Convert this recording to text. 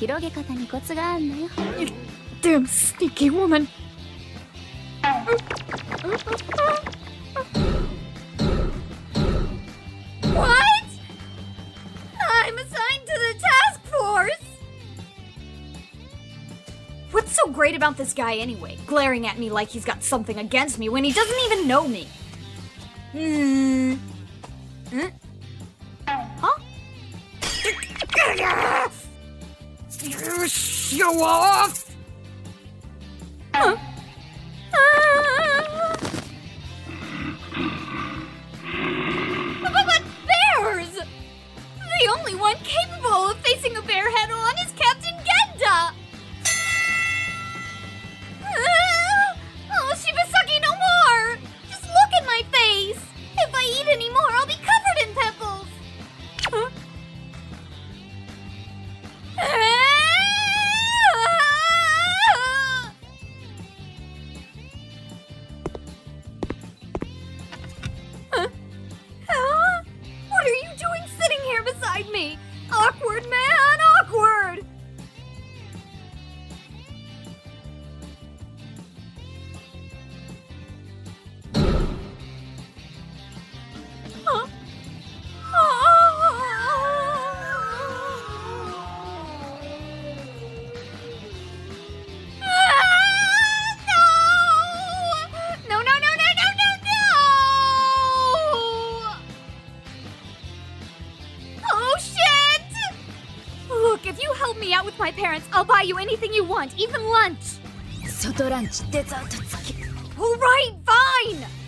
広げ方にコツがあんのよ。 Damn sneaky woman. What? I'm assigned to the task force! What's so great about this guy anyway? Glaring at me like he's got something against me when he doesn't even know me. Huh? Show off! Huh? But bears! The only one capable of facing a bear head-on is Captain Genda! Oh, Shibasaki, no more! Just look at my face! If I eat any more, I'll be covered in pimples! Huh? What are you doing sitting here beside me? Awkward, man, awkward! Huh? No! Oh, shit! Look, if you help me out with my parents, I'll buy you anything you want, even lunch. 外ランチデザート付き。 All right, fine.